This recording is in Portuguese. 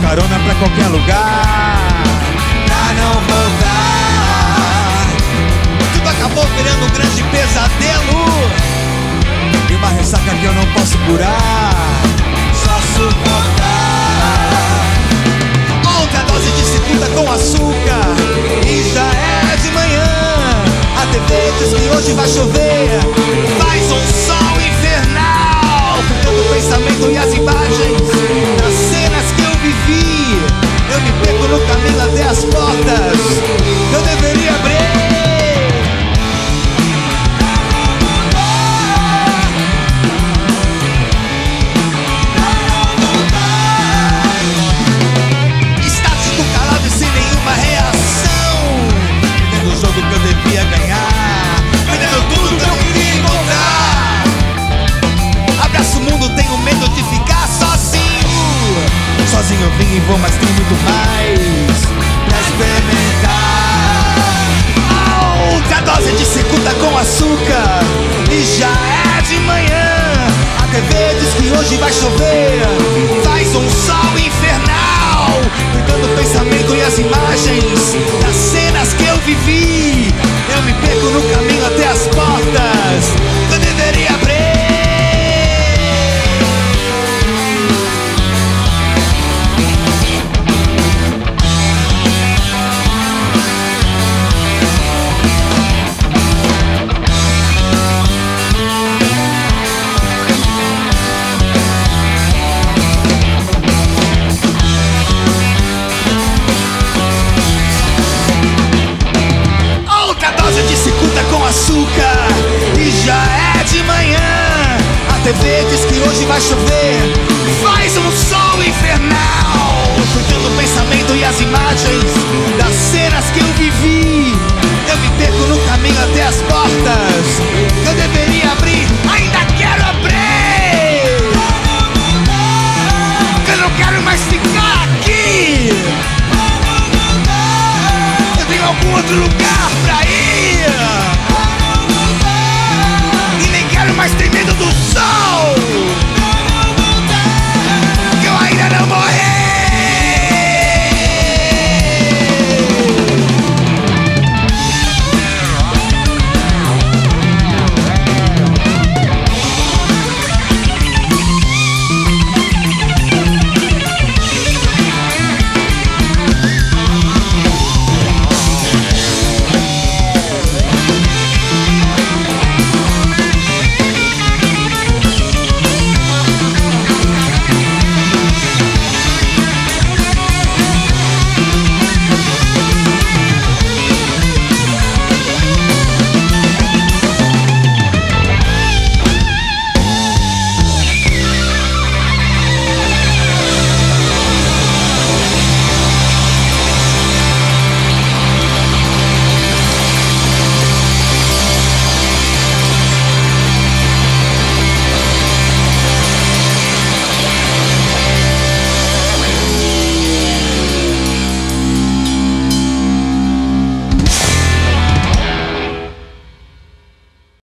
carona pra qualquer lugar, pra não voltar. Tudo acabou virando um grande pesadelo e uma ressaca que eu não posso curar, só suportar. Outra dose de segunda com açúcar e já é de manhã. A TV diz que hoje vai chover, faz um sol infernal, fritando o pensamento e as imagens das cenas que eu vivi. Eu me perco no caminho até as portas eu deveria abrir. Estático, calado e sem nenhuma reação, perdendo o jogo que eu devia ganhar, perdendo tudo que eu queria encontrar. Abraço o mundo, tenho medo de ficar sozinho. Sozinho eu vim e vou, mas tem muito mais pra experimentar. Outra dose de cicuta com açúcar e já é de manhã. A TV diz que hoje vai chover, faz um sol infernal, cuidando o pensamento e as imagens das cenas que eu vivi. Eu me perco no caminho até as portas eu deveria abrir. De cicuta com açúcar e já é de manhã. A TV diz que hoje vai chover,